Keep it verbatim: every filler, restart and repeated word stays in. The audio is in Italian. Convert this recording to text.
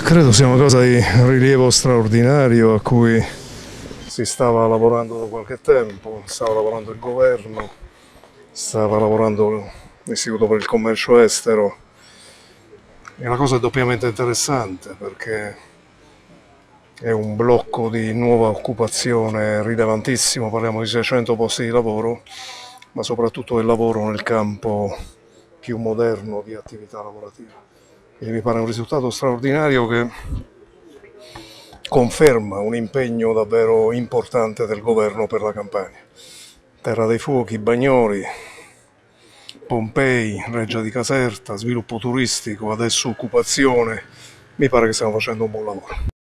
Credo sia una cosa di rilievo straordinario a cui si stava lavorando da qualche tempo, stava lavorando il governo, stava lavorando l'Istituto per il Commercio Estero. E la cosa è doppiamente interessante perché è un blocco di nuova occupazione rilevantissimo, parliamo di seicento posti di lavoro, ma soprattutto del lavoro nel campo più moderno di attività lavorativa. Quindi mi pare un risultato straordinario che conferma un impegno davvero importante del governo per la Campania. Terra dei Fuochi, Bagnoli, Pompei, Reggia di Caserta, sviluppo turistico, adesso occupazione, mi pare che stiamo facendo un buon lavoro.